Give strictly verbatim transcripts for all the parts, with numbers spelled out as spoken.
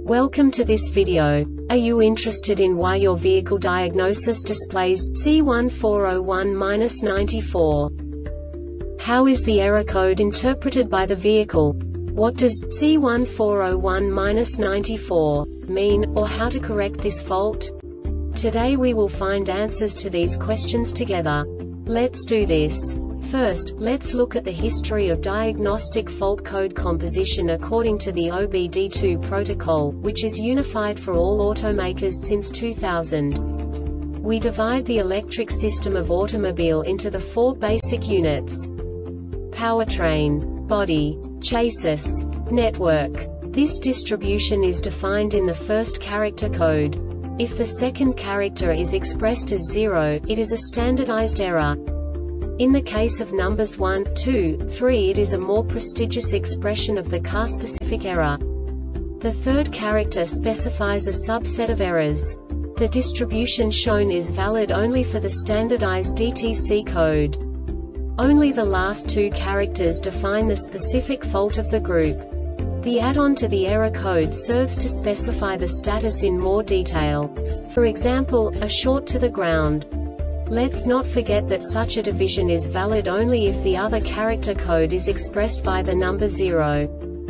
Welcome to this video. Are you interested in why your vehicle diagnosis displays C one four zero one dash ninety-four? How is the error code interpreted by the vehicle? What does C one four zero one dash ninety-four mean, or how to correct this fault? Today we will find answers to these questions together. Let's do this. First, let's look at the history of diagnostic fault code composition according to the O B D two protocol, which is unified for all automakers since two thousand. We divide the electric system of automobile into the four basic units: powertrain, body, chassis, network. This distribution is defined in the first character code. If the second character is expressed as zero, it is a standardized error. In the case of numbers one, two, three, it is a more prestigious expression of the car-specific error. The third character specifies a subset of errors. The distribution shown is valid only for the standardized D T C code. Only the last two characters define the specific fault of the group. The add-on to the error code serves to specify the status in more detail. For example, a short to the ground. Let's not forget that such a division is valid only if the other character code is expressed by the number zero.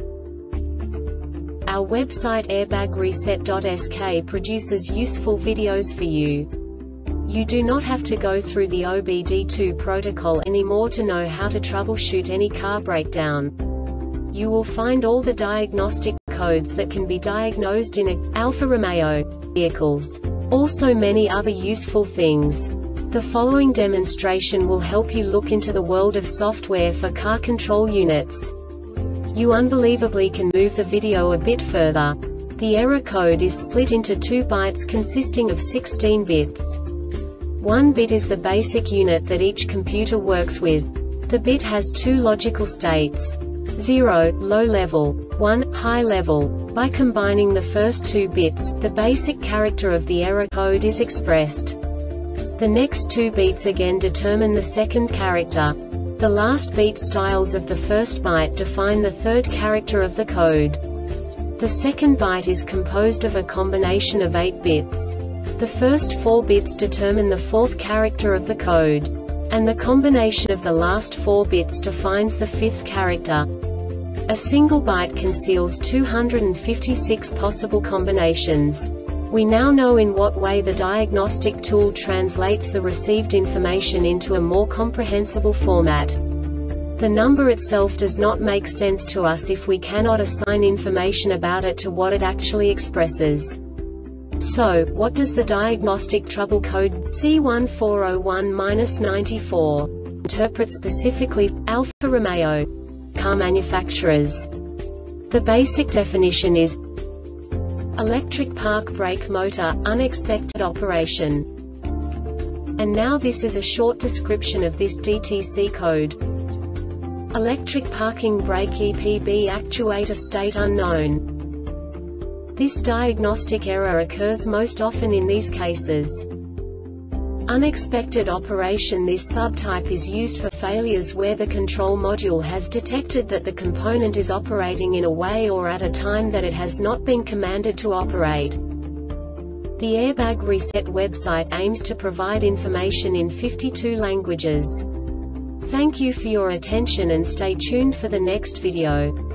Our website airbag reset dot S K produces useful videos for you. You do not have to go through the O B D two protocol anymore to know how to troubleshoot any car breakdown. You will find all the diagnostic codes that can be diagnosed in a Alfa Romeo vehicles. Also many other useful things. The following demonstration will help you look into the world of software for car control units. You unbelievably can move the video a bit further. The error code is split into two bytes consisting of sixteen bits. One bit is the basic unit that each computer works with. The bit has two logical states: zero, low level, one, high level. By combining the first two bits, the basic character of the error code is expressed. The next two beats again determine the second character. The last beat styles of the first byte define the third character of the code. The second byte is composed of a combination of eight bits. The first four bits determine the fourth character of the code. And the combination of the last four bits defines the fifth character. A single byte conceals two hundred fifty-six possible combinations. We now know in what way the diagnostic tool translates the received information into a more comprehensible format. The number itself does not make sense to us if we cannot assign information about it to what it actually expresses. So, what does the diagnostic trouble code C one four zero one dash ninety-four interpret specifically for Alfa Romeo car manufacturers? The basic definition is electric park brake motor, unexpected operation. And now this is a short description of this D T C code. Electric parking brake E P B actuator state unknown. This diagnostic error occurs most often in these cases. Unexpected operation. This subtype is used for failures where the control module has detected that the component is operating in a way or at a time that it has not been commanded to operate. The Airbag Reset website aims to provide information in fifty-two languages. Thank you for your attention and stay tuned for the next video.